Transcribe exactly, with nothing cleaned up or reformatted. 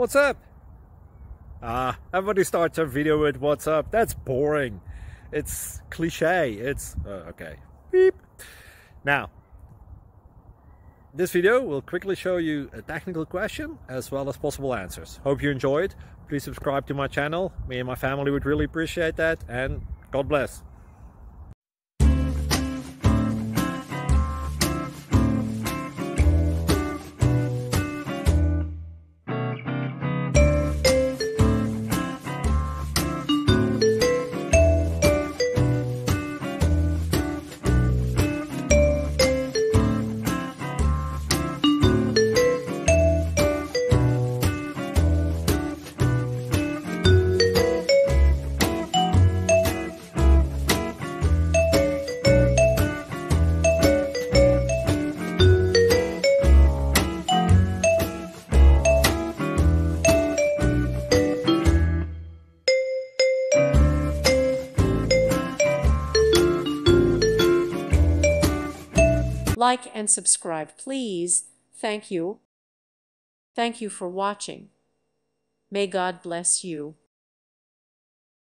What's up? Ah, everybody starts a video with what's up. That's boring. It's cliche. It's, uh, okay. Beep. Now, this video will quickly show you a technical question as well as possible answers. Hope you enjoyed. Please subscribe to my channel. Me and my family would really appreciate that, and God bless. Like and subscribe, please. Thank you. Thank you for watching. May God bless you.